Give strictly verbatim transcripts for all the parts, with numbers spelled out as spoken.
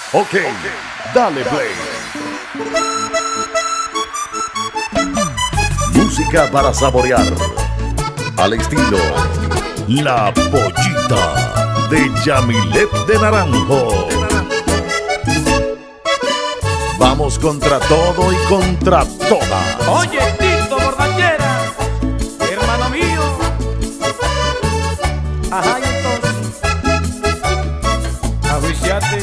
Ok, dale play. Música para saborear. Al estilo La Pollita de Yamilet de Naranjo. Vamos contra todo y contra todas. Oye, Tito Borrachera, hermano mío. Ajá, y entonces, ajuiciate.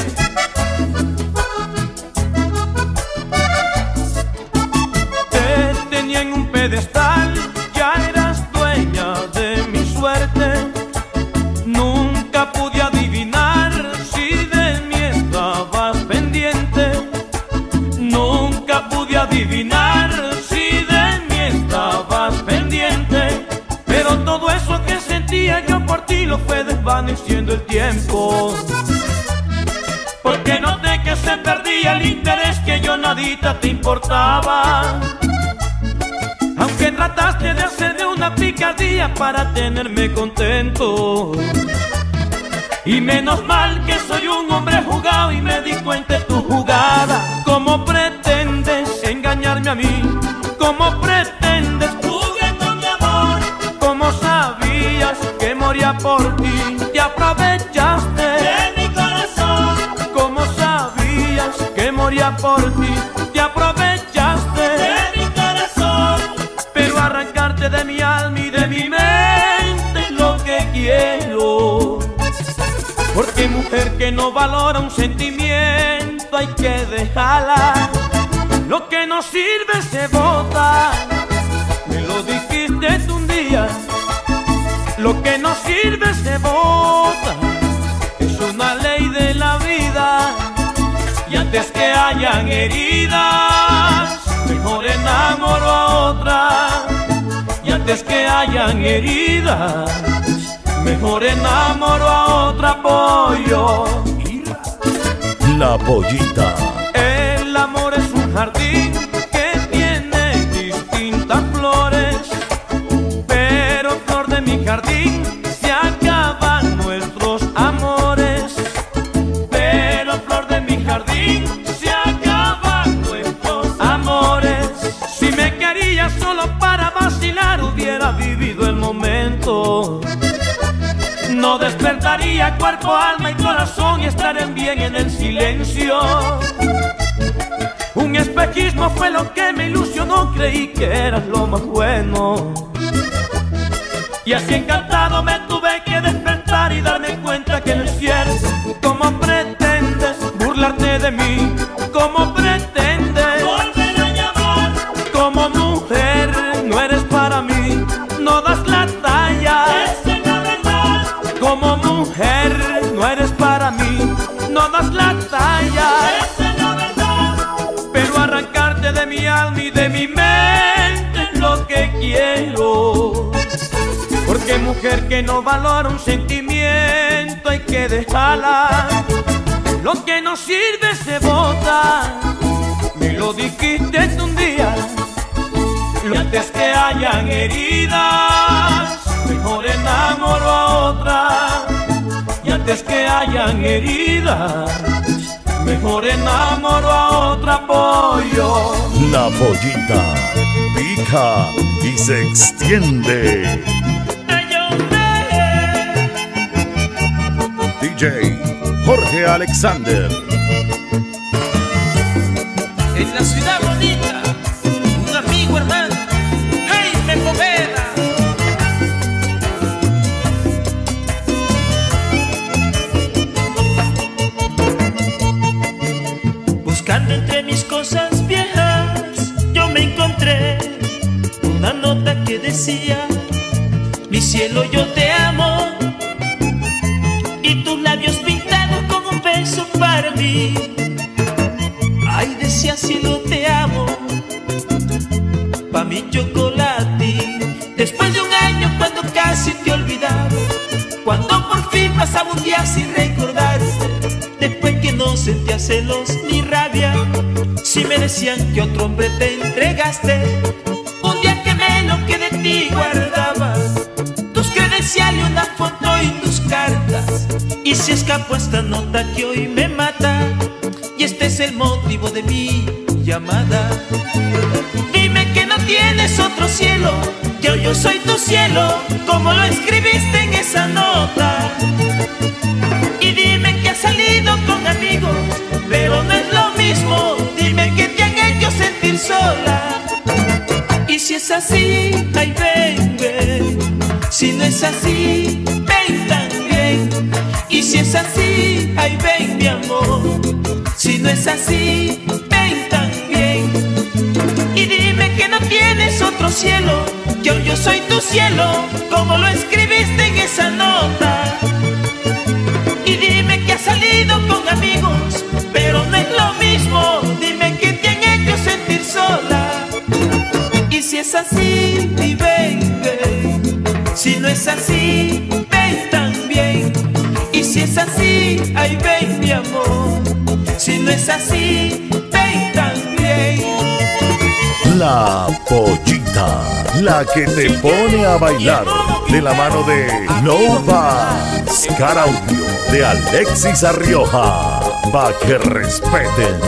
Te tenía en un pedestal, ya eras dueña de mi suerte. Nunca pude adivinar si de mí estabas pendiente. Nunca pude adivinar si de mí estabas pendiente. Pero todo eso que sentía yo por ti lo fue desvaneciendo el tiempo. Porque noté que se perdía el interés, que yo nadita te importaba. Aunque trataste de hacerme una picardía para tenerme contento. Y menos mal que soy un hombre jugado y me di cuenta de tu jugada. ¿Cómo pretendes engañarme a mí? ¿Cómo pretendes jugar mi amor? ¿Cómo sabías que moría por ti? Te aprovechaste de mi corazón. ¿Cómo sabías que moría por ti? Te aprovechaste de mi corazón. Pero arrancarte de mi alma y de mi mente es lo que quiero. Porque mujer que no valora un sentimiento hay que dejarla. Lo que no sirve se bota. Me lo dijiste tú un día. Lo que no sirve se bota. Es una ley de la vida. Y antes que hayan heridas, mejor enamoro a otra. Y antes que hayan heridas, mejor enamoro a otra, pollo. La Pollita. El amor es un jardín que tiene distintas flores. Pero flor de mi jardín, se acaban nuestros amores. Pero flor de mi jardín, se acaban nuestros amores. Si me querías solo para vacilar, hubiera vivido el momento. No despertaría cuerpo, alma y corazón y estarían bien en el silencio. Un espejismo fue lo que me ilusionó, creí que eras lo más bueno. Y así encantado me tuve que despertar y darme cuenta que no es cierto. ¿Cómo pretendes burlarte de mí? ¿Cómo pretendes volver a llamar? Como mujer no eres para mí, no das la talla. Como mujer no eres para mí, no das la talla. Esa es la verdad. Pero arrancarte de mi alma y de mi mente es lo que quiero. Porque mujer que no valora un sentimiento hay que dejarla. Lo que no sirve se bota. Me lo dijiste tú un día. Y antes que hayan heridas, mejor enamoro a otra. Y antes que hayan heridas, mejor enamoro a otra, pollo. La Pollita pica y se extiende. D J Jorge Alexander. En la ciudad bonita, un amigo hermano, Jaime Poveda. Buscando entre mis cosas viejas, yo me encontré una nota que decía: mi cielo, yo te amo. Y tus labios pintados con un beso para mí. Ay, decía, cielo, te amo. Pa' mi chocolate. Después de un año cuando casi te olvidaba, cuando por fin pasaba un día sin recordarte, después que no sentía celos ni rabia, si me decían que otro hombre te entregaste, un día quemé lo que de ti guardaba, tus credenciales, una foto y tus cartas. Y si escapó esta nota que hoy me mata, es el motivo de mi llamada. Dime que no tienes otro cielo, yo, yo soy tu cielo, como lo escribiste en esa nota. Y dime que has salido con amigos, pero no es lo mismo. Dime que te han hecho sentir sola. Y si es así, ay ven, ven. Si no es así, ven también. Y si es así, ay ven mi amor. Si no es así, ven también. Y dime que no tienes otro cielo, yo, yo soy tu cielo, como lo escribiste en esa nota. Y dime que has salido con amigos, pero no es lo mismo. Dime que te han hecho sentir sola. Y si es así, y ven, ven. Si no es así, ven también. Y si es así, ay ven mi amor. Si no es así, ven también. La Pollita, la que te pone a bailar, de la mano de Nova Scar Audio, de Alexis Arrioja, pa' que respeten.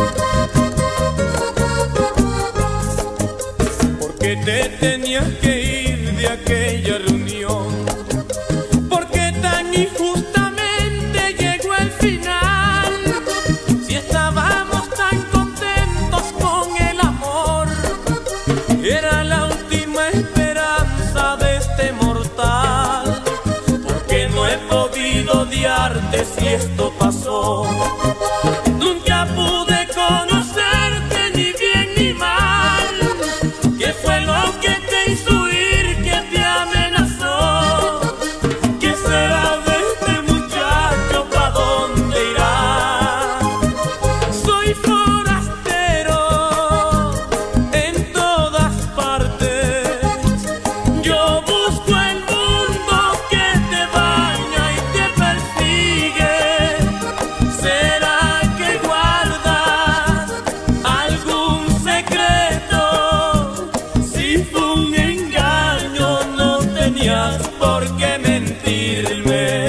Porque te tenías que ir de aquella reunión, porque tan injustamente llegó el final. Si estábamos tan contentos con el amor, era la última esperanza de este mortal. Porque no he podido odiarte si esto pasó. Nunca pude conocerte ni bien ni mal. ¿Qué fue lo que te hizo huir, que te amenazó? ¿Qué será de este muchacho, pa' dónde irá? Soy forastero en todas partes. Yo busco el mundo que te baña y te persigue. ¿Será que guardas algún secreto? Si fue un engaño, no tenías por qué mentirme.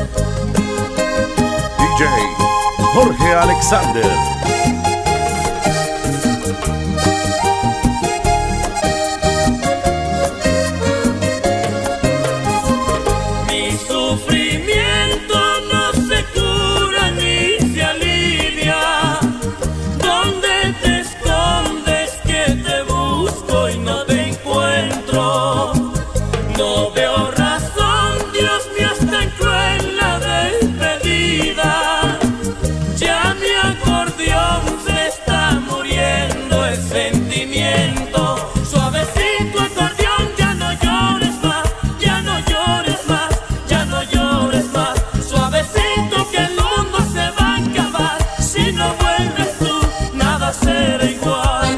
D J Jorge Alexander. Mi sufrimiento no se cura ni se alivia. ¿Dónde te escondes que te busco y no te encuentro? No veo razón, Dios mío, es tan cruel la despedida. Ya mi acordeón se está muriendo el sentimiento. Suavecito acordeón, ya no llores más, ya no llores más, ya no llores más. Suavecito que el mundo se va a acabar. Si no vuelves tú, nada será igual.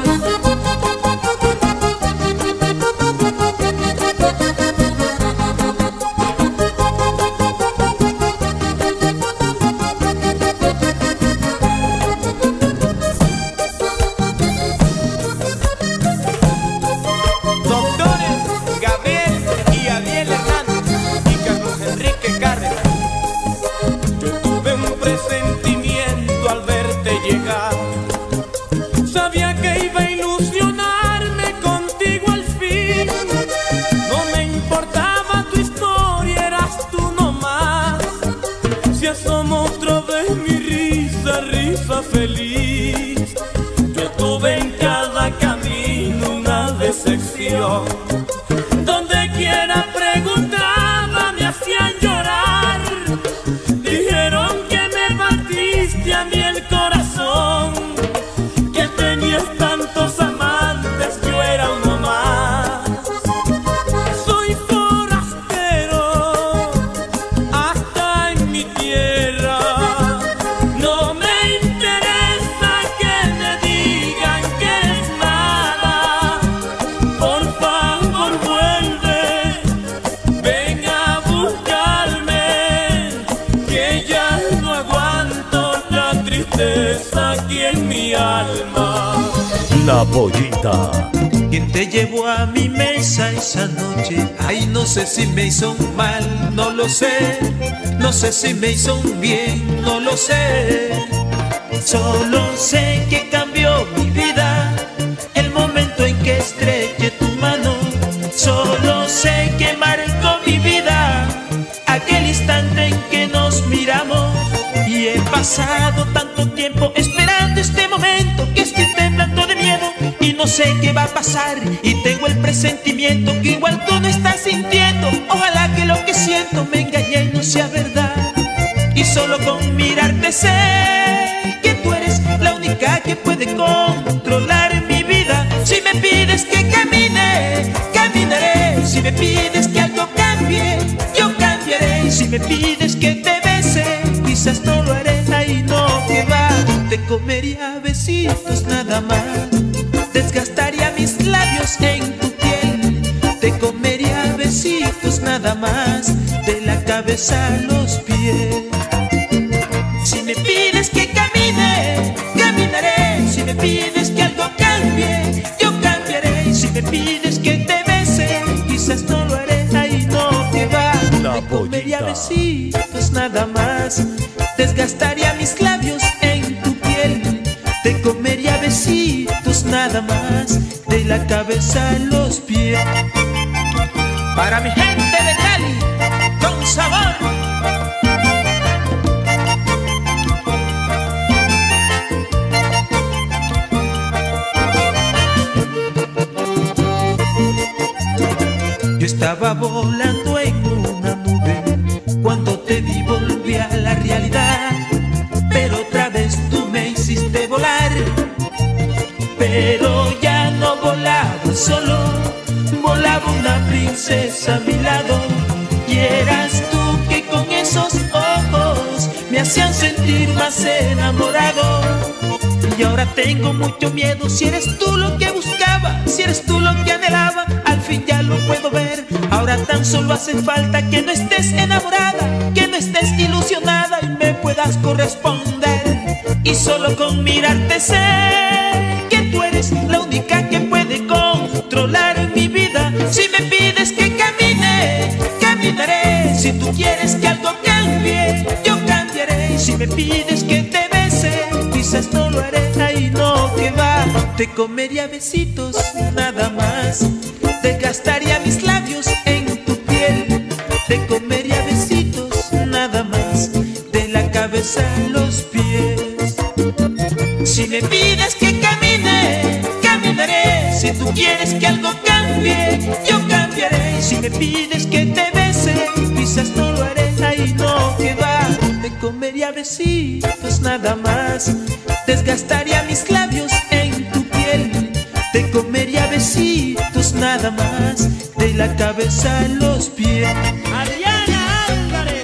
Doctores Gabriel y Adiel Hernández y Carlos Enrique Cárdenas. Yo tuve un presentimiento al verte llegar. Sabía que iba a ilusionarme contigo al fin. No me importaba tu historia, eras tú nomás. Si asomo otra vez mi risa, risa feliz. Yo tuve en cada camino una decepción. Donde quiera preguntaba me hacían llorar. Dijeron que me partiste a mí el corazón, que tenías tantos amantes, yo era uno más. Soy forastero hasta en mi tierra. No me interesa que me digan que eres nada. Por favor vuelve, ven a buscarme, que ya no aguanto la tristeza aquí en mi alma. La Pollita. ¿Quién te llevó a mi mesa esa noche? Ay, no sé si me hizo un mal, no lo sé. No sé si me hizo un bien, no lo sé. Solo sé que cambió mi vida el momento en que estreché tu mano. Solo sé que marcó mi vida aquel instante en que nos miramos. Y he pasado tanto tiempo esperando este momento que estoy temblando de miedo y no sé qué va a pasar. Y tengo el presentimiento que igual tú no estás sintiendo. Ojalá que lo que siento me engañe y no sea verdad. Y solo con mirarte sé que tú eres la única que puede controlar mi vida. Si me pides que camine, caminaré. Si me pides que algo cambie, yo cambiaré. Y si me pides que te bese, quizás no lo haré. Ahí no, que va. Te comería besitos nada más, desgastaría mis labios en tu piel. Te comería besitos nada más, de la cabeza a los pies. Si me pides que camine, caminaré. Si me pides que algo cambie, yo cambiaré. Y si me pides que te bese, quizás no lo haré. Ahí no, que va. Te comería besitos nada más, desgastaría mis labios en tu piel. Te comería besitos nada más, de la cabeza a los pies. Para mi gente de Cali, con sabor. Yo estaba volando en una nube, cuando te vi volví a la realidad. Pero otra vez tú me hiciste volar, pero ya no volaba solo, volaba una princesa a mi lado. Y eras tú que con esos ojos me hacían sentir más enamorado. Y ahora tengo mucho miedo, si eres tú lo que buscaba, si eres tú lo que anhelaba, al fin ya lo puedo ver. Ahora tan solo hace falta que no estés enamorada, que no estés ilusionada y me puedas corresponder. Y solo con mirarte sé que tú eres la única que puede controlar mi vida. Si me pides que camine, caminaré. Si tú quieres que algo cambie, yo cambiaré. Y si me pides que te bese, quizás no lo haré. Ahí no, que va. Te comería besitos nada más, desgastaría mis labios en tu piel. Te comería besitos nada más, de la cabeza a los pies. Si me pides que camine, caminaré. Si tú quieres que algo cambie, yo cambiaré. Y si me pides que te bese, quizás no lo haré. Ahí no, que va. Te comería besitos nada más, desgastaría mis labios en tu piel. Te comería besitos nada más, de la cabeza a los pies. Adriana Álvarez,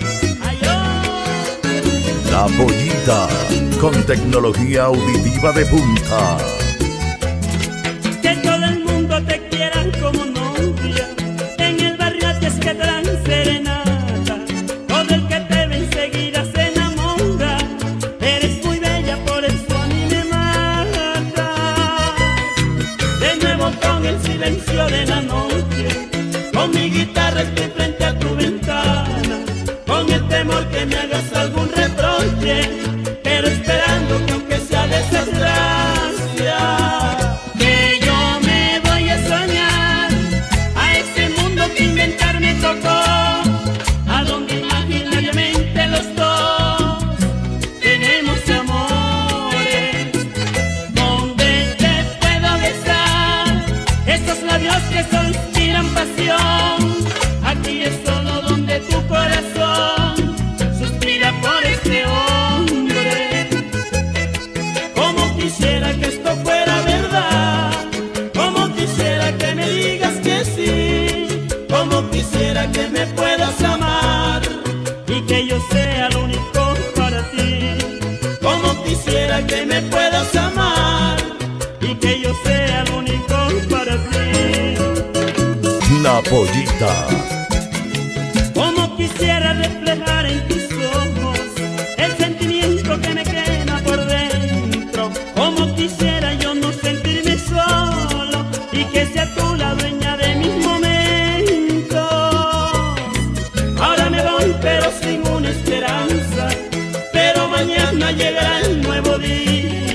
ayó. La Pollita, con tecnología auditiva de punta. Que todo el mundo te quiera como novia, en el barrio a ti es que te dan serenata. Todo el que te ve enseguida se enamora. Eres muy bella, por eso a mí me matas. De nuevo con el silencio de la noche, con mi guitarra estoy frente a tu ventana, con el temor que me hagas algún reproche, pero esperando que aunque sea desgracia, que yo me voy a soñar a ese mundo que inventar me tocó, a donde imaginariamente los dos tenemos amores, donde te puedo besar esos labios que solo inspiran pasión. Aquí es solo donde tu corazón suspira por este hombre. Como quisiera que esto fuera verdad, como quisiera que me digas que sí, como quisiera que me puedas amar y que yo sea lo único para ti. Como quisiera que me puedas amar y que yo sea lo único para ti. La Pollita. Como quisiera reflejar en tus ojos el sentimiento que me quema por dentro. Como quisiera yo no sentirme solo y que sea tú la dueña de mis momentos. Ahora me voy pero sin una esperanza, pero mañana llegará el nuevo día.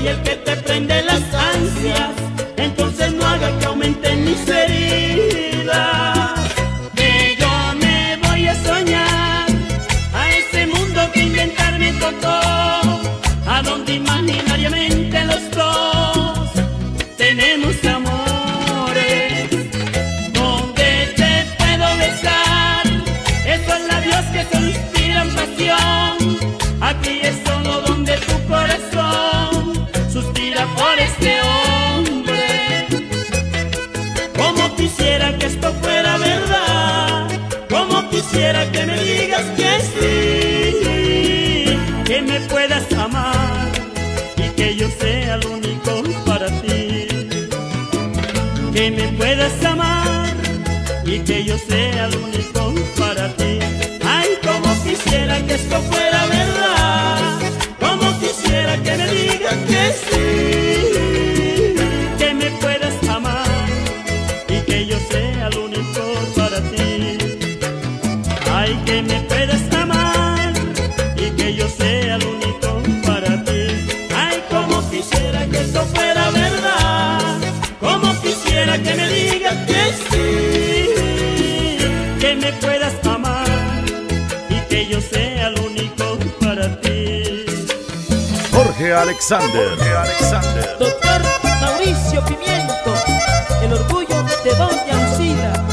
y el que te prende las ansias, entonces no haga que aumenten mis heridas. Que yo me voy a soñar a ese mundo que inventar me tocó, a donde imaginariamente los dos tenemos amores, donde te puedo besar esos labios que solo inspiran pasión. Aquí es solo donde tu corazón suspira por este hombre. Como quisiera que esto fuera verdad, como quisiera que me digas que sí, que me puedas amar y que yo sea lo único para ti. Que me puedas amar y que yo sea lo único para ti. Ay, como quisiera que esto fuera verdad, como quisiera que me digas que sí, que me puedas amar y que yo sea lo único para ti. Ay, que me puedas amar y que yo sea lo único para ti. Ay, como quisiera que esto fuera verdad, como quisiera que me digas que sí, que me puedas amar y que yo sea lo único para ti. Jorge Alexander. Jorge Alexander. Doctor Mauricio Pimiento, el orgullo de Doña Lucila.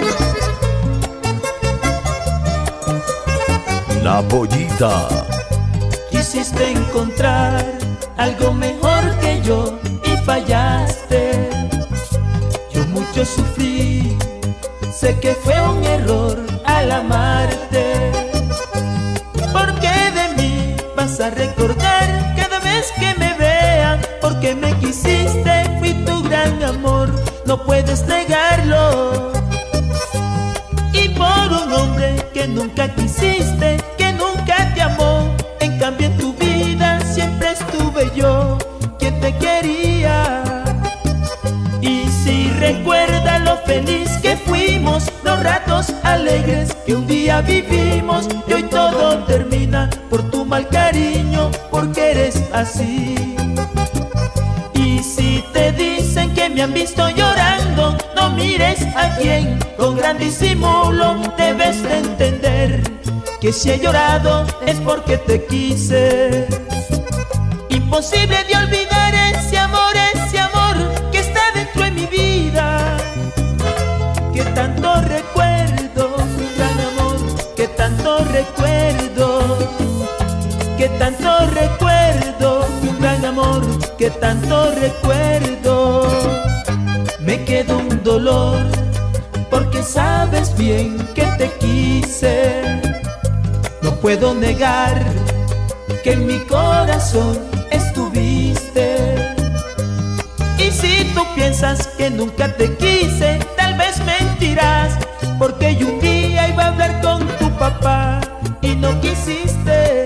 La Pollita. Quisiste encontrar algo mejor que yo y fallaste. Yo mucho sufrí, sé que fue un error al amarte. Porque de mí vas a recordar cada vez que me vean, porque me quisiste, fui tu gran amor, no puedes negarlo. Y por un hombre que nunca quisiste, que nunca te amó, en cambio en tu vida siempre estuve yo, quien te quería. Y si recuerda lo feliz que fuimos, los ratos alegres que un día vivimos, y hoy todo termina por tu mal cariño, porque eres así. Y si te dicen que me han visto llorando, no mires a quien con gran disimulo, debes de entender que si he llorado es porque te quise. Imposible de olvidar ese amor, ese amor que está dentro de mi vida, que tanto recuerdo, mi gran amor, que tanto recuerdo, que tanto recuerdo, mi gran amor, que tanto recuerdo. Me quedó un dolor porque sabes bien que te quise. No puedo negar que en mi corazón estuviste. Y si tú piensas que nunca te quise, tal vez mentirás, porque yo un día iba a hablar con tu papá y no quisiste.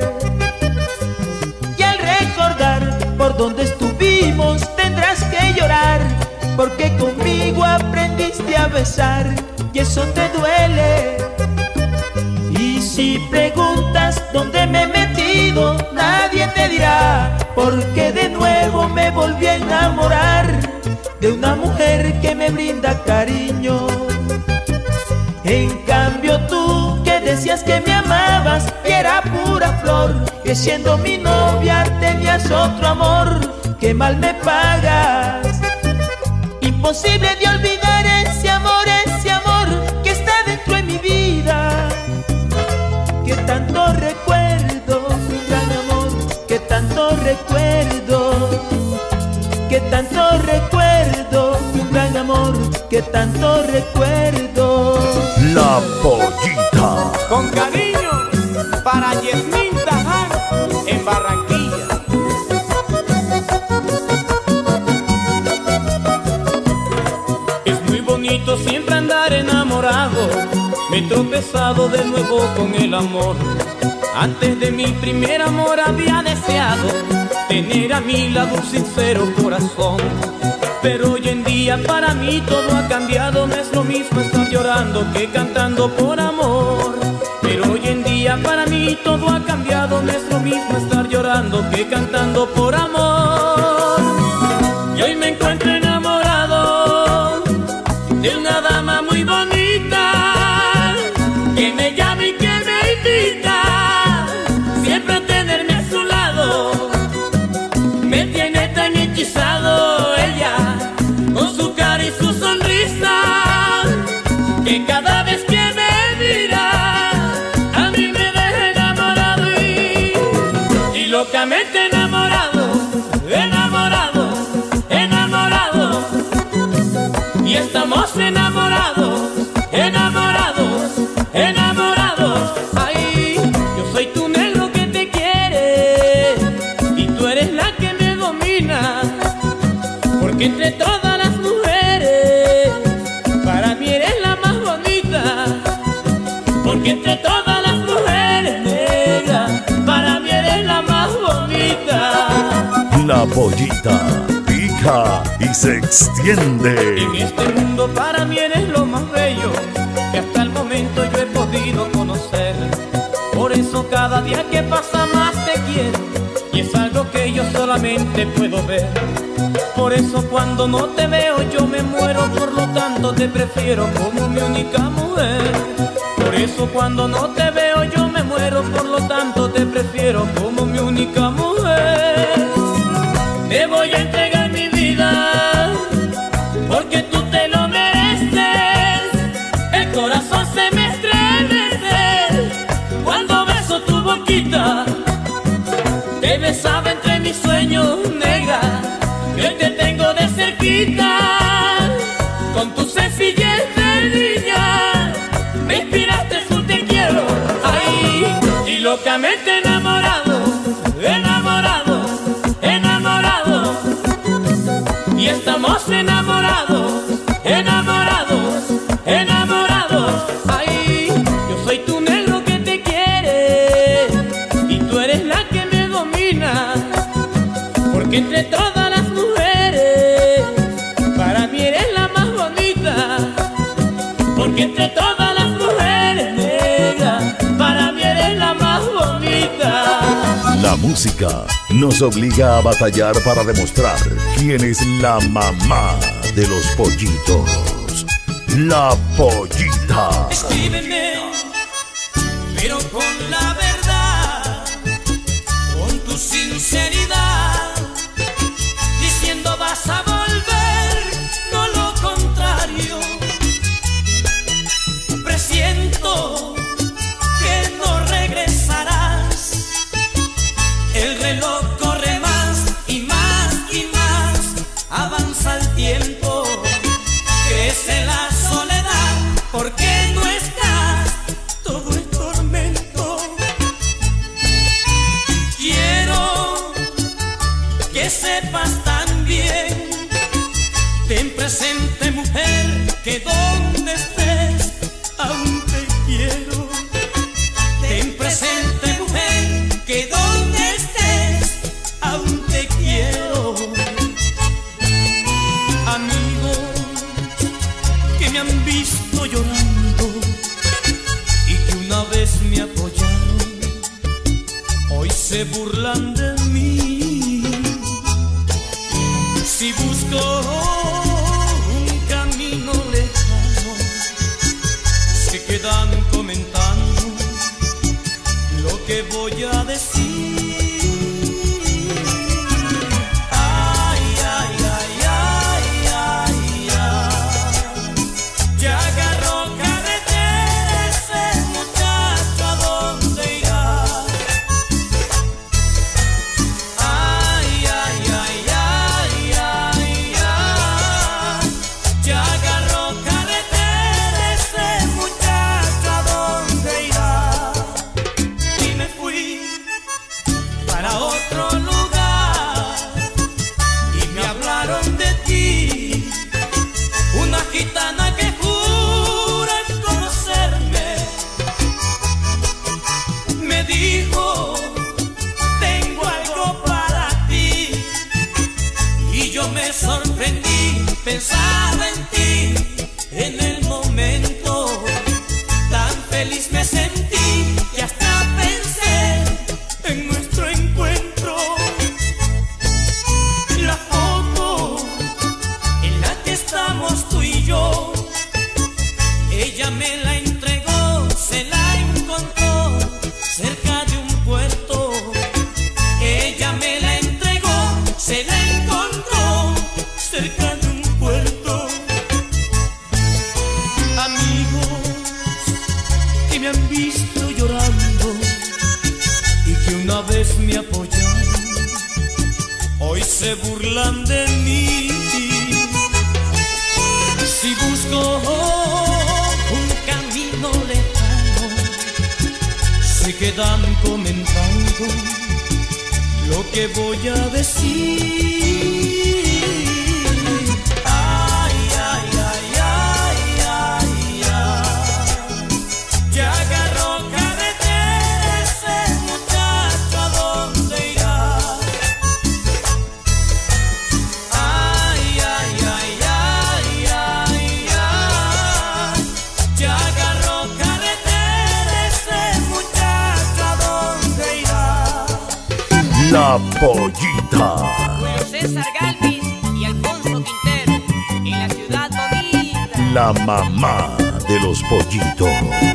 Y al recordar por donde estuvimos tendrás que llorar, porque conmigo aprendiste a besar y eso te duele. Y si preguntas dónde me he metido, nadie te dirá, porque de nuevo me volví a enamorar de una mujer que me brinda cariño. En cambio tú, que decías que me amabas y era pura flor, que siendo mi novia tenías otro amor, que mal me pagas. Imposible de olvidar ese amor, ese amor que está dentro de mi vida, que tanto recuerdo, mi gran amor, que tanto recuerdo, que tanto recuerdo, mi gran amor, que tanto recuerdo. La Pollita. Con cariño para Yasmín Taján en Barranquilla. Es muy bonito siempre andar enamorado, me he tropezado de nuevo con el amor. Antes de mi primer amor había deseado tener a mi lado un sincero corazón, pero hoy en día para mí todo ha cambiado. No es lo mismo estar llorando que cantando por amor. Pero hoy en día para mí todo ha cambiado. No es lo mismo estar llorando que cantando por amor. de una dama muy bonita que me llama y que me invita siempre a tenerme a su lado. Me tiene tan hechizado ella con su cara y su sonrisa que cada vez que me mira a mí me deja enamorado y, y locamente enamorado, enamorado, enamorado. Y estamos enamorados, enamorados, enamorados. Ay, yo soy tu negro que te quiere y tú eres la que me domina, porque entre todas las mujeres para mí eres la más bonita, porque entre todas las mujeres negras para mí eres la más bonita. La pollita pica y se extiende. En este mundo para mí eres lo más bello que hasta el momento yo he podido conocer. Por eso cada día que pasa más te quiero y es algo que yo solamente puedo ver. Por eso cuando no te veo yo me muero, por lo tanto te prefiero como mi única mujer. Por eso cuando no te veo yo me muero, por lo tanto te prefiero como mi única mujer. Te voy a entregar mi vida porque tú te lo mereces. El corazón se me estremece cuando beso tu boquita. Te besaba entre mis sueños, negra, y hoy te tengo de cerquita. Con tu sencillez de niña me inspiraste su te quiero. Ay, y locamente enamorado, enamorado, enamorado. Y estamos enamorados, enamorados, enamorados. Ay, yo soy tu negro que te quiere y tú eres la que me domina, porque entre todas las mujeres para mí eres la más bonita, porque entre todas las mujeres negras para mí eres la más bonita. La música nos obliga a batallar para demostrar quién es la mamá de los pollitos. La pollita. Escríbeme, pero con la verdad, con tu sinceridad, diciendo vas a volver, no lo contrario. Presiento que no regresarás. El reloj corre más y más y más, avanza el tiempo, crece la soledad, porque no estás, todo es tormento. Quiero que sepas también, ten presente mujer, que donde estés aún te quiero. Ten presente mujer, que donde estés aún te quiero. Amigos que me han visto llorando y que una vez me apoyaron, hoy se burlan de mí. Si busco un camino lejano, se quedan comentando lo que voy a decir. Ay, ay, ay, ay, ay, ay. Ya agarró carretera ese muchacho, ¿a dónde irá? Ay, ay, ay, ay, ay, ay. Ya agarró carretera ese muchacho, ¿a dónde irá? Y me fui se burlan de mí. Si busco un camino lejano, se quedan comentando lo que voy a decir. Ay, ay, ay, ay, ay, ay. Ya agarró carretera ese muchacho, ¿a dónde irá? Ay, ay, ay, ay, ay, ay. Ya agarró carretera ese muchacho, ¿a dónde irá? La Pollita. Julio César Galvis y Alfonso Quintero, en la ciudad bonita. La mamá de los pollitos.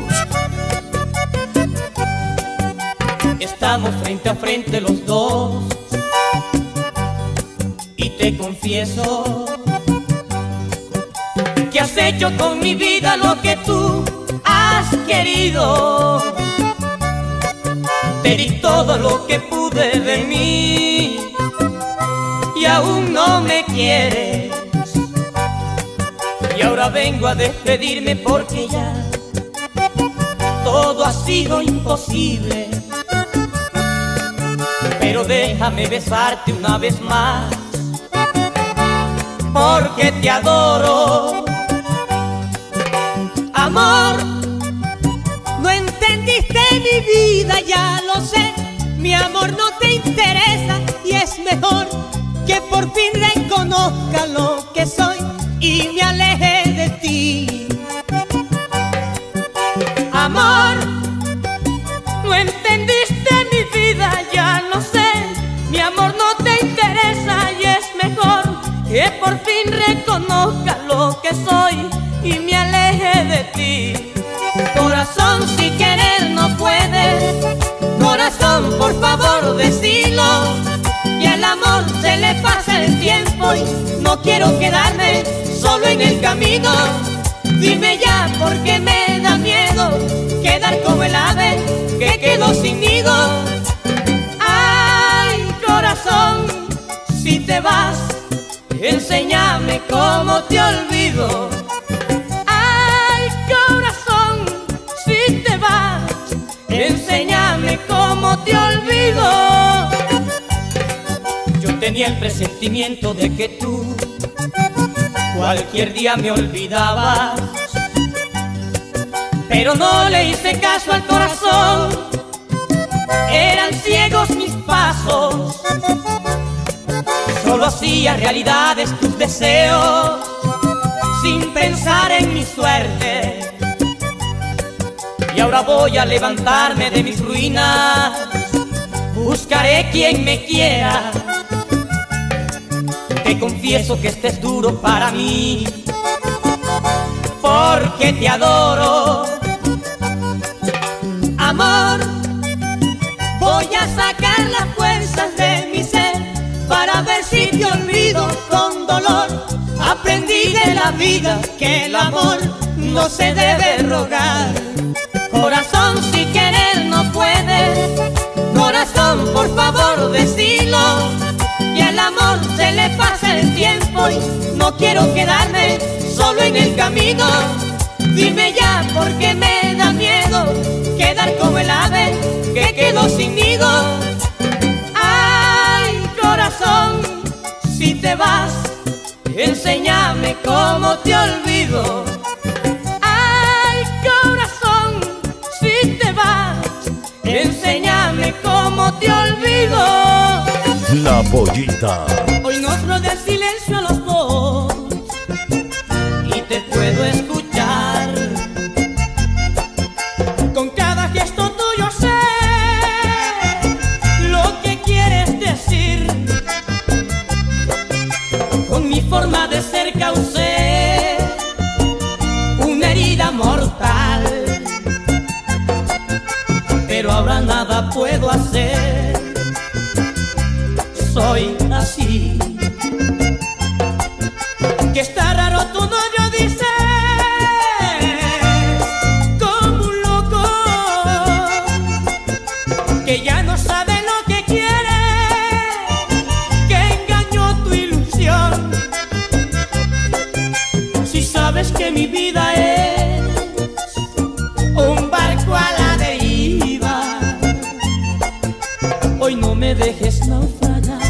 Estamos frente a frente los dos y te confieso que has hecho con mi vida lo que tú has querido. Te di todo lo que pude de mí y aún no me quieres. Y ahora vengo a despedirme porque ya todo ha sido imposible. Pero déjame besarte una vez más, porque te adoro. Amor, no entendiste mi vida, ya lo sé. Mi amor no te interesa y es mejor que por fin reconozca lo que soy y me aleje de ti. Amor, no entendiste mi vida, ya lo sé. Mi amor no te interesa y es mejor que por fin reconozca lo que soy y me aleje de ti. Corazón, si querer no puedes, corazón, por favor decilo. Y al amor se le pasa el tiempo y no quiero quedarme solo en el camino. Dime ya porque me da miedo quedar como el ave que quedó sin nido. Ay, corazón, si te vas, enséñame cómo te olvido. Ay, corazón, si te vas, enséñame cómo te olvido. Yo tenía el presentimiento de que tú cualquier día me olvidabas, pero no le hice caso al corazón. Eran ciegos mis pasos, solo hacía realidades tus deseos, sin pensar en mi suerte. Y ahora voy a levantarme de mis ruinas, buscaré quien me quiera. Te confieso que este es duro para mí, porque te adoro. Amor, voy a sacar las fuerzas de mi ser para ver si te olvido con dolor. Aprendí de la vida que el amor no se debe rogar. Corazón, si querer no puedes, corazón, por favor decilo. Y al amor se le pasa el tiempo y no quiero quedarme solo en el camino. Dime ya porque me da miedo quedar como el ave que quedó sin nido. Ay, corazón, si te vas, enséñame cómo te olvido. Ay, corazón, si te vas, enséñame cómo te olvido. La Pollita. Hoy nos rodea el silencio a los dos y te puedo escuchar. Con cada gesto tuyo sé lo que quieres decir. Con mi forma de ser causé una herida mortal, pero ahora nada puedo hacer. Soy así, que está raro tu novio, dice, como un loco, que ya no sabe lo que quiere, que engañó mi vida es un barco a la deriva. Hoy no me dejes naufragar,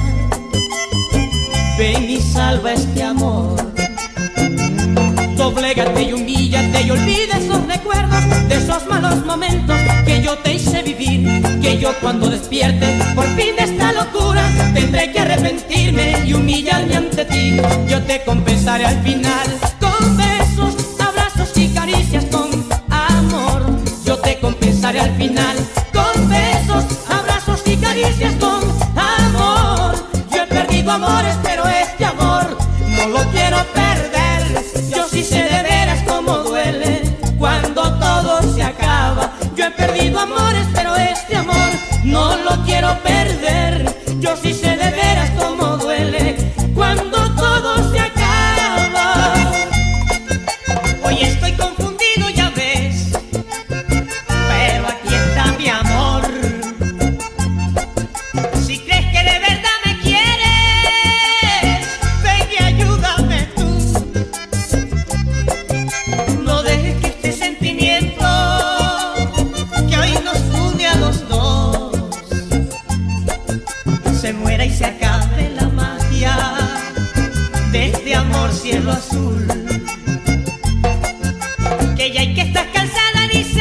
ven y salva este amor. Doblégate y humíllate y olvida esos recuerdos de esos malos momentos que yo te hice vivir. Que yo cuando despierte por fin de esta locura tendré que arrepentirme y humillarme ante ti. Yo te compensaré al final con besos, abrazos y caricias con amor. Yo te compensaré al final con besos, abrazos y caricias con amor. Yo he perdido amores, pero este amor no lo quiero perder. Yo sí sé de veras cómo duele cuando todo se acaba. Yo he perdido amores, pero este amor no lo quiero perder. Yo sí sé de veras cómo duele cuando todo se acaba. Hoy estoy confundido, ya ves, pero aquí está mi amor. Si crees que de verdad me quieres, ven y ayúdame tú. No dejes que este sentimiento que hoy nos une a los dos se muera y se acabe la magia de este amor cielo azul. Que ya hay que estar cansada, dices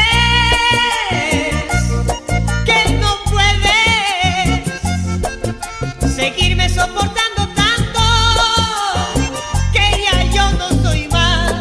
que no puedes seguirme soportando tanto, que ya yo no soy más.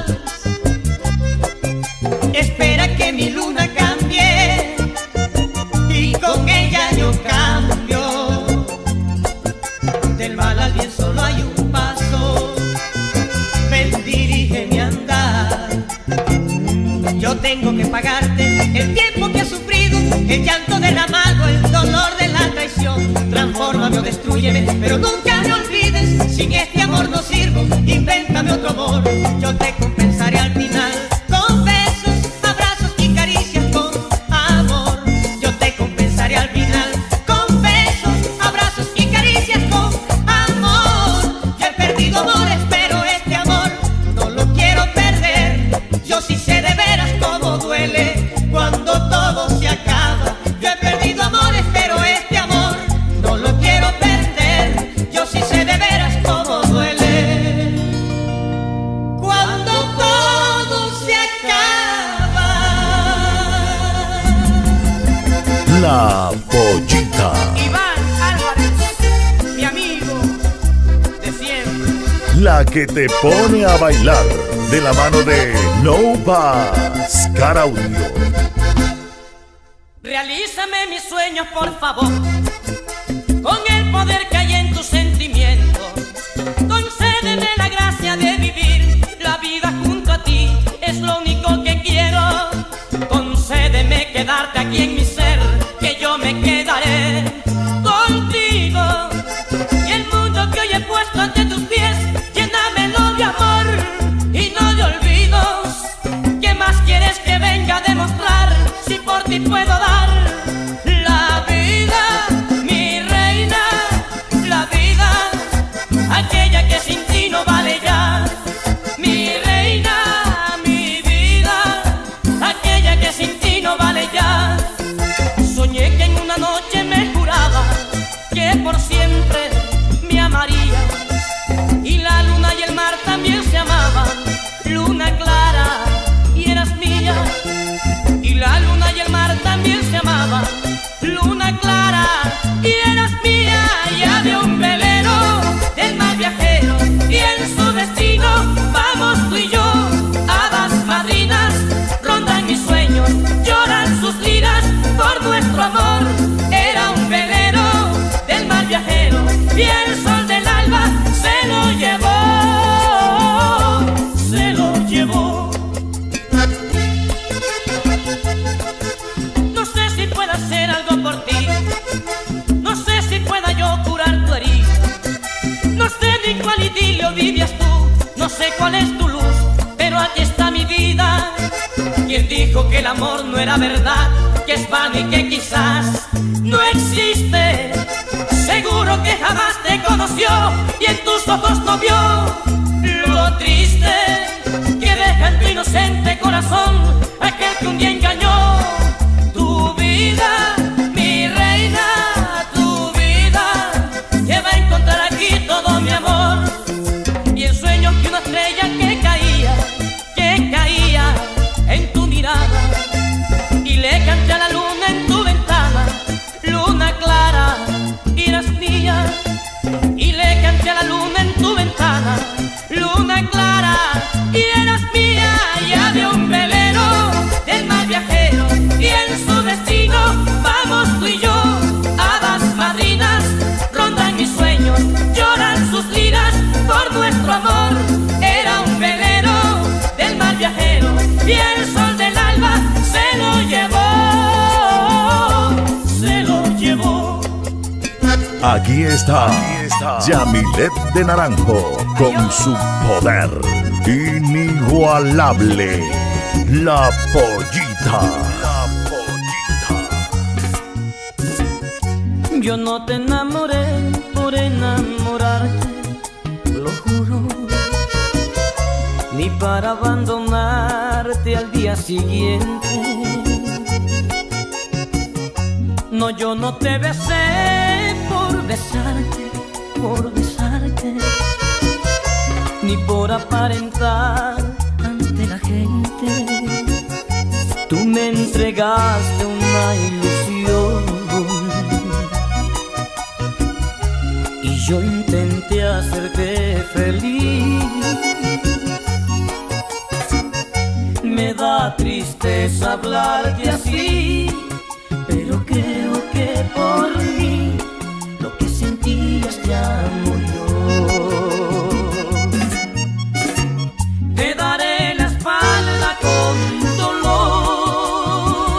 Espera que mi luna cambie y con ella yo cambio. Del mal al bien solo hay un paso, ven, dirige mi andar. Yo tengo que pagarte el tiempo que has sufrido, el llanto derramado, el dolor de la traición. Transfórmame o destrúyeme, pero nunca me olvides. Sin este amor no sirvo, invéntame otro amor. Yo te compensaré al final con besos, abrazos y caricias con amor. Yo te compensaré al final con besos, abrazos y caricias con amor. Yo he perdido amores, pero este amor no lo quiero perder. Yo sí sé de veras cómo duele cuando todo se acaba. Yo he perdido amores, pero este amor no lo quiero perder. Yo sí sé de veras cómo duele cuando todo se acaba. La Pollita. Iván Álvarez, mi amigo de siempre. La que te pone a bailar, de la mano de Nova Scar Audio. Realízame mis sueños, por favor, con el poder que hay en tus sentimientos. Concédeme la gracia de vivir la vida junto a ti, es lo único que quiero. Concédeme quedarte aquí en mi ser, que yo me quedaré contigo. Y el mundo que hoy he puesto ante tus pies, llénamelo de amor y no de olvidos. ¿Qué más quieres que venga a demostrar si por ti puedo dar la vida, mi reina, la vida, aquella que sin ti no vale ya? Mi reina, mi vida, aquella que sin ti no vale ya. Soñé que en una noche me juraba que por siempre me amaría, y la luna y el mar también se amaban. Luna clara y eras mía, y la luna y el mar también se amaban. Luna clara y eras mía, y había un velero del mar viajero, y en su destino vamos tú y yo. Hadas madrinas rondan mis sueños, lloran sus liras por nuestro amor. Era un velero del mar viajero, y el sol del alba se lo llevó, se lo llevó. No sé si pueda hacer algo por ti, no sé si pueda yo curar tu herida, no sé ni cuál idilio vivías tú, no sé cuál es tu luz, pero aquí está mi vida. Quien dijo que el amor no era verdad, que es vano y que quizás no existe? Seguro que jamás te conoció y en tus ojos no vio lo triste que deja en tu inocente corazón, aquel que un día engañó tu vida, mi reina, tu vida, que va a encontrar aquí todo mi amor. Y el sueño que una estrella que caía, que caía en tu mirada, y le canté a la luna en tu ventana, luna clara, eras mía. Y le canté a la luna en tu ventana, luna clara, y eras mía. Y había un velero del mar viajero, y en su destino vamos tú y yo. Hadas madrinas rondan mis sueños, lloran sus liras por nuestro amor. Era un velero del mar viajero, y el sol del alba se lo llevó, se lo llevó. Aquí está, Aquí está Yamilet de Naranjo con su poder inigualable, La Pollita. La Pollita. Yo no te enamoré por enamorarte, lo juro, ni para abandonarte al día siguiente. No, yo no te besé por besarte, por besarte, ni por aparentar ante la gente. Tú me entregaste una ilusión y yo intenté hacerte feliz. Me da tristeza hablarte así, pero creo que por mí lo que sentías ya murió. Te daré la espalda con dolor,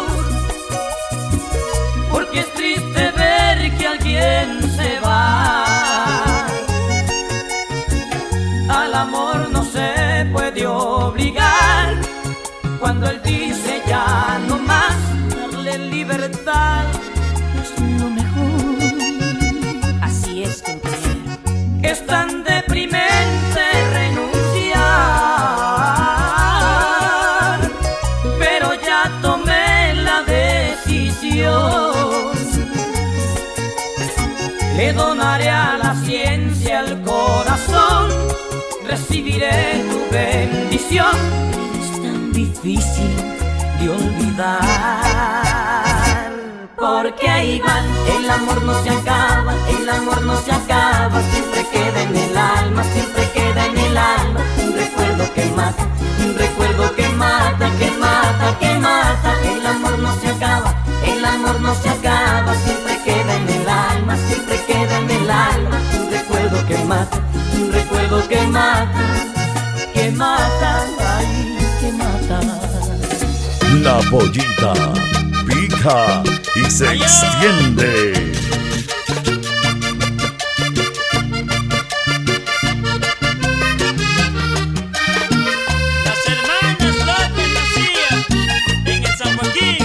porque es triste ver que alguien se va. Al amor no se puede obligar, cuando él dice ya no más, darle libertad es lo mejor. Así es, compañero. Es tan deprimente renunciar, pero ya tomé la decisión. Le donaré a la ciencia el corazón, recibiré tu bendición. Es tan difícil de olvidar, porque ahí va, el amor no se acaba, el amor no se acaba, siempre queda en el alma, siempre queda en el alma. Un recuerdo que mata, un recuerdo que mata, que mata, que mata. El amor no se acaba, el amor no se acaba, siempre queda en el alma, siempre queda en el alma. Un recuerdo que mata, un recuerdo que mata, que mata, ay, que mata. La Pollita pica y se extiende. Las hermanas López Lucía en el San Joaquín.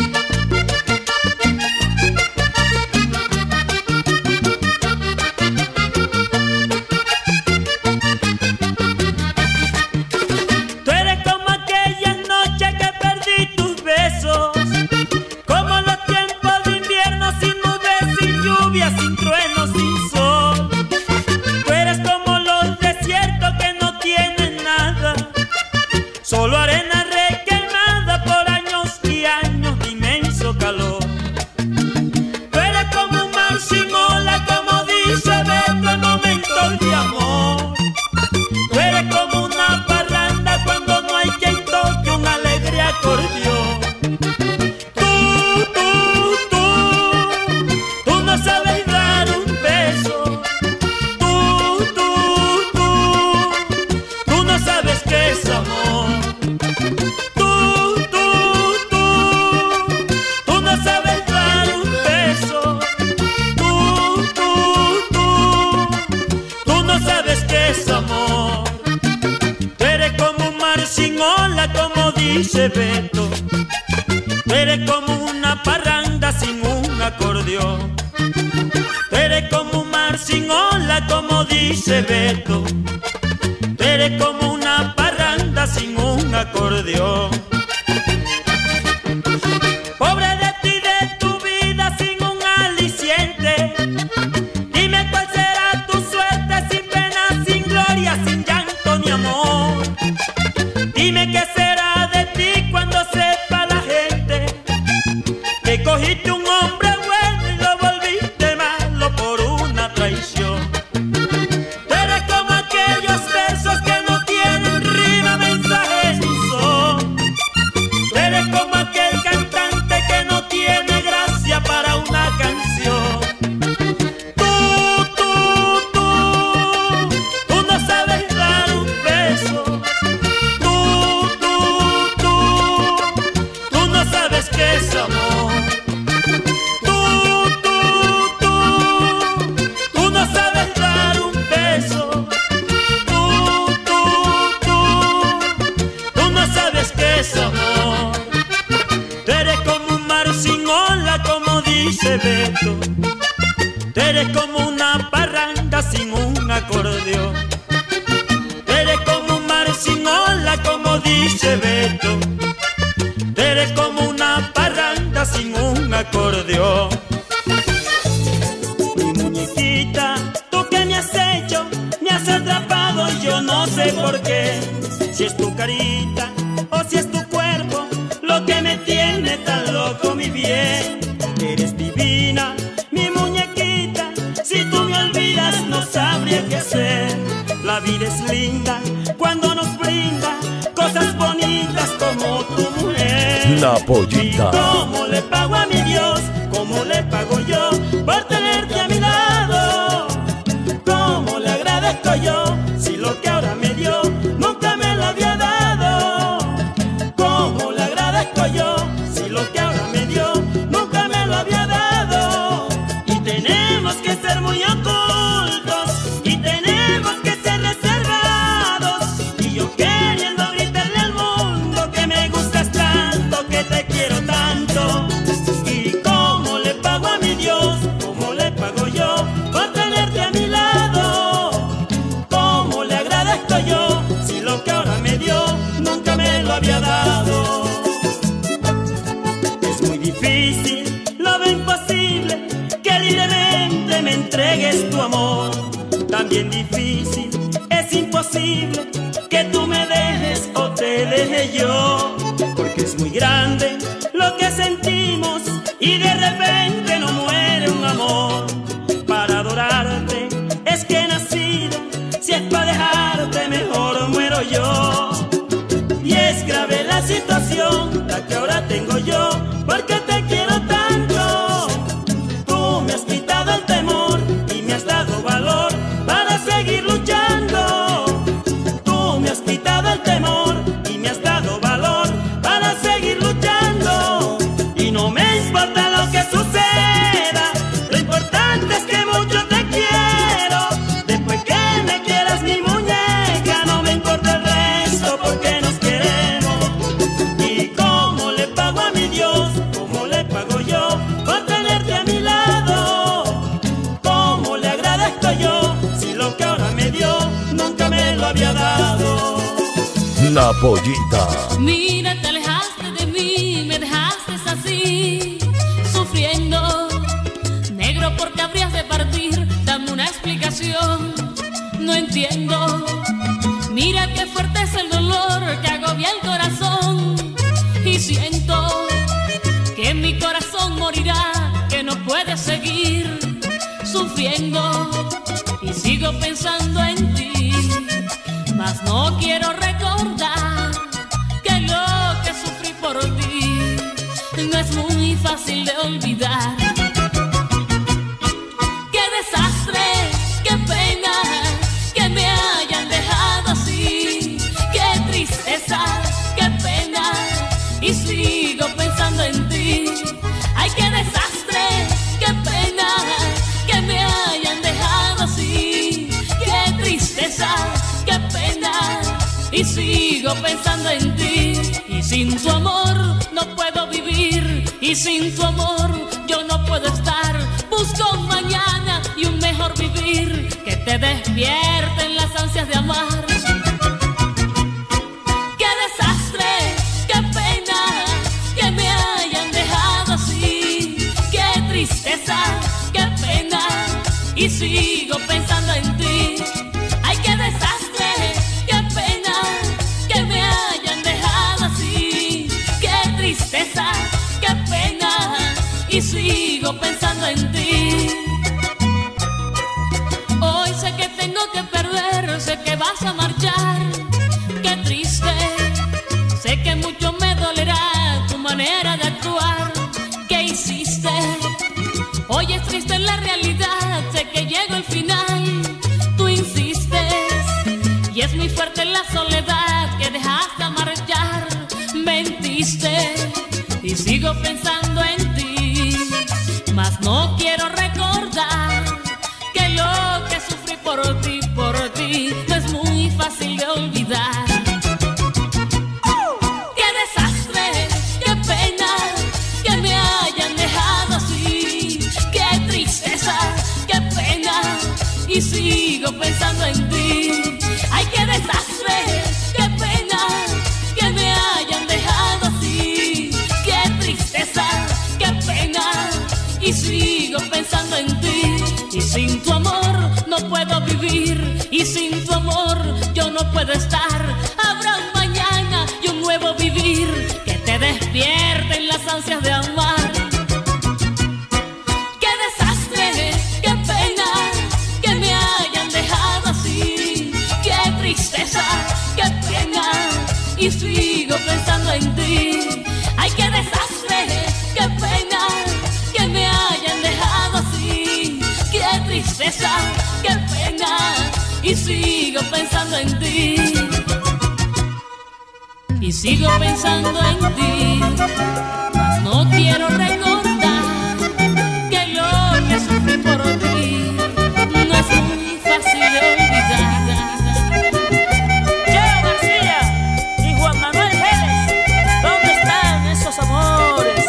Tú eres como aquellas noches que perdí tus besos, como los tiempos de invierno sin nubes, sin lluvia, sin trueno, sin sol. Tú eres como los desiertos que no tienen nada, solo arena requemada por años y años de inmenso calor. Tú eres como un mar sin ola, como dice Beto en momentos de amor. Tú eres como una parranda cuando no hay quien toque un alegre acordeón. Tú, tú, tú, tú no sabes dar un beso. Tú, tú, tú, tú no sabes qué es amor. Tú, tú, tú, tú no sabes dar un beso. Tú, tú, tú, tú no sabes qué es amor. Tú eres como un mar sin ola, como dice Beto. Tú eres como una parranda sin un acordeón. Tú eres como un mar sin ola, como dice Beto. Tú eres como una parranda sin un acordeón. Pobre de ti, de tu vida sin un aliciente. Dime cuál será tu suerte sin pena, sin gloria, sin llanto ni amor. Dime qué será de ti cuando sepa la gente que cogiste un hombre bueno y lo volviste malo por una traición. Tú eres como aquellos versos que no tienen rima, mensajes ni son. Tú eres como aquel cantante que no tiene gracia para una canción. Tú, tú, tú, tú no sabes dar un beso. Tú, tú, tú, tú no sabes qué es amor. Tú, tú, tú, tú no sabes dar un beso. Tú, tú, tú, tú no sabes qué es amor. Tú eres como un mar sin ola, como dice Beto. Tú eres como una parranda sin un acordeón. Tú eres como un mar sin ola, como dice Beto. Tú eres como una parranda sin un acordeón. Mi muñequita, tú que me has hecho, me has atrapado y yo no sé por qué. Si es tu carita o si es tu cuerpo lo que me tiene tan loco, mi bien. Eres divina, mi muñequita. Si tú me olvidas no sabría qué hacer. La vida es linda cuando nos brinda cosas bonitas como tu mujer. La Pollita. ¿Y cómo le pago a mi Dios? ¿Cómo le pago yo por tenerte a mi lado? ¿Cómo le agradezco yo si lo que ahora me dio nunca me lo había dado? ¿Cómo le agradezco yo si lo que ahora me dio nunca me lo había dado? Y tenemos que ser muy ocultos y tenemos que ser reservados. Y yo queriendo gritarle al mundo que me gustas tanto, que te quiero tanto. ¿Y cómo le pago a mi Dios? ¿Cómo le pago yo por tenerte a mi lado? ¿Cómo le agradezco yo si lo que ahora me dio nunca me lo había dado? Es muy difícil, lo veo imposible, que libremente me entregues tu amor. También difícil, es imposible que tú me dejes o te deje yo. Porque es muy grande lo que sentimos y de repente no muere un amor. Para adorarte es que he nacido, si es para dejarte mejor muero yo. Y es grave la situación, la que ahora tengo yo, porque te quiero tanto. Tú me has quitado el temor y me has dado valor para seguir luchando. Tú me has quitado el temor y me has dado valor para seguir luchando. Y no me importa lo que suceda, lo importante es que mucho te quiero. Después que me quieras mi muñeca, no me importa el resto porque nos queremos. ¿Y cómo le pago a mi Dios? ¿Cómo le pago yo por tenerte a mi lado? ¿Cómo le agradezco yo si lo que ahora me dio nunca me lo había dado? La Pollita. Mira, te alejaste de mí, me dejaste así, sufriendo. Negro, ¿por qué habrías de partir? Dame una explicación, no entiendo. Mira qué fuerte es el dolor que agobia el corazón. Y siento que mi corazón morirá, que no puede seguir sufriendo. Y sigo pensando en ti, mas no quiero recordar que lo que sufrí por ti no es muy fácil de olvidar. Qué desastre, qué pena que me hayan dejado así. Qué tristeza, qué pena, y sigo pensando en ti. Ay, qué desastre, qué pena que me hayan dejado así. Qué tristeza, qué pena, y sigo pensando en ti. Y sin tu amor no puedo vivir, y sin tu amor yo no puedo estar. Busco un mañana y un mejor vivir que te despierten las ansias de amar. Qué desastre, a marchar. Qué triste, sé que mucho me dolerá tu manera de actuar. ¿Qué hiciste? Hoy es triste la realidad, sé que llegó el final. Tú insistes y es muy fuerte la soledad que dejaste a marchar. Mentiste y sigo pensando en ti, mas no quiero recordar que lo que sufrí por ti, por ti, no es muy fácil de olvidar. ¡Qué desastre! ¡Qué pena que me hayan dejado así! ¡Qué tristeza! ¡Qué pena! Y sigo pensando en ti. ¡Ay, qué desastre! ¡Qué pena que me hayan dejado así! ¡Qué tristeza! ¡Qué pena! Y sigo pensando en ti. Y sin tu amor no puedo vivir, y sin tu amor yo no puedo estar. Habrá un mañana y un nuevo vivir que te despierten las ansias de amar. ¡Qué desastre! ¡Qué pena que me hayan dejado así! ¡Qué tristeza! ¡Qué pena! Y sigo pensando en ti. ¡Ay, qué desastre! ¡Qué pena que me hayan dejado así! ¡Qué tristeza! ¡Qué pena! Y sigo pensando en ti. Y sigo pensando en ti, mas no quiero recordar que lo que sufrí por ti no es muy fácil de olvidar. Cheo García y Juan Manuel Vélez, ¿dónde están esos amores?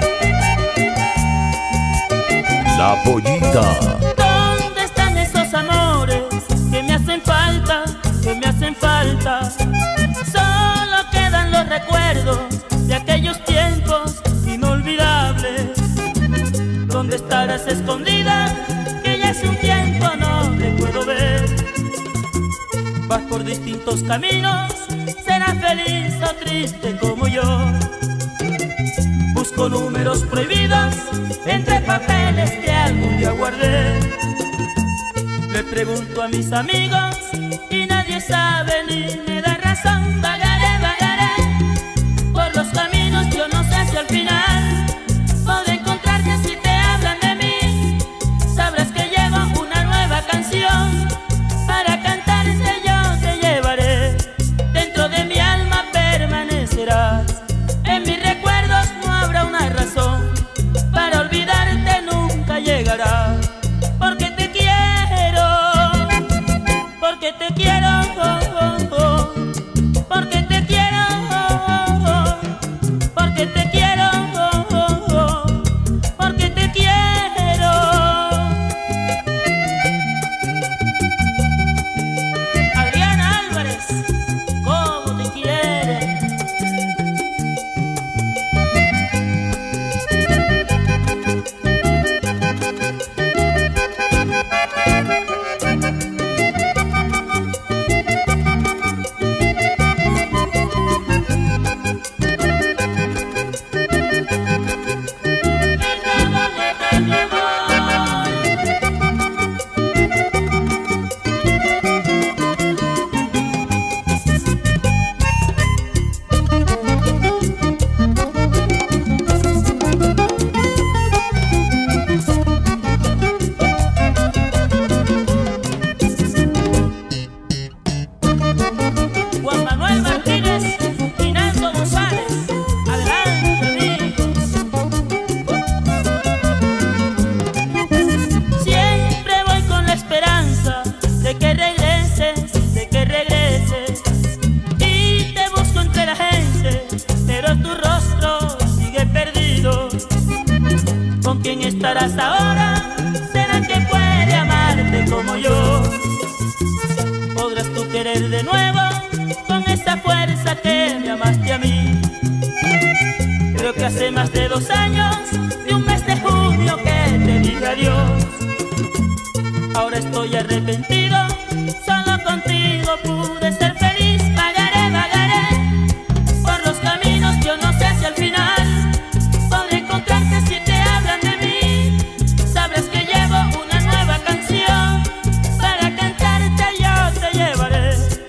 La Pollita. ¿Dónde están esos amores que me hacen falta, que me hacen falta? Solo quedan los recuerdos de aquellos tiempos inolvidables. ¿Dónde estarás escondida? Que ya hace un tiempo no te puedo ver. Vas por distintos caminos, serás feliz o triste como yo. Busco números prohibidos entre papeles que algún día guardé. Le pregunto a mis amigos y nadie sabe ni me da razón. Vagaré, vagaré por los caminos, yo no sé si al final podré encontrarte. Si te hablan de mí, sabrás que llevo una nueva canción para cantarte. Yo te llevaré, dentro de mi alma permanecerás. En mis recuerdos no habrá una razón, para olvidarte nunca llegará. Porque te quiero, porque te quiero, oh, oh, oh. Porque te quiero, oh, oh, oh. Porque te quiero, oh, oh, oh. Porque te quiero. Adriana Álvarez, ¿cómo te quiere? Juan Manuel Martínez y Nelson González, adelante amigos. Siempre voy con la esperanza de que regreses, de que regreses. Y te busco entre la gente, pero tu rostro sigue perdido. ¿Con quién estarás ahora? ¿Será que puede amarte como yo? ¿Podrás tú querer de nuevo con esa fuerza que me amaste a mí? Creo que hace más de dos años, de un mes de junio que te dije adiós. Ahora estoy arrepentido, solo contigo pude ser feliz. Vagaré, vagaré por los caminos, yo no sé si al final podré encontrarte. Si te hablan de mí, sabrás que llevo una nueva canción para cantarte. Yo te llevaré,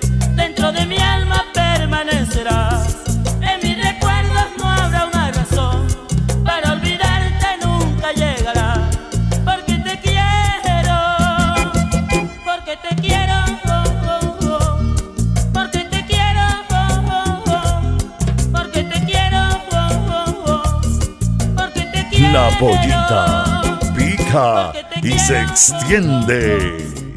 La pollita pica y se extiende.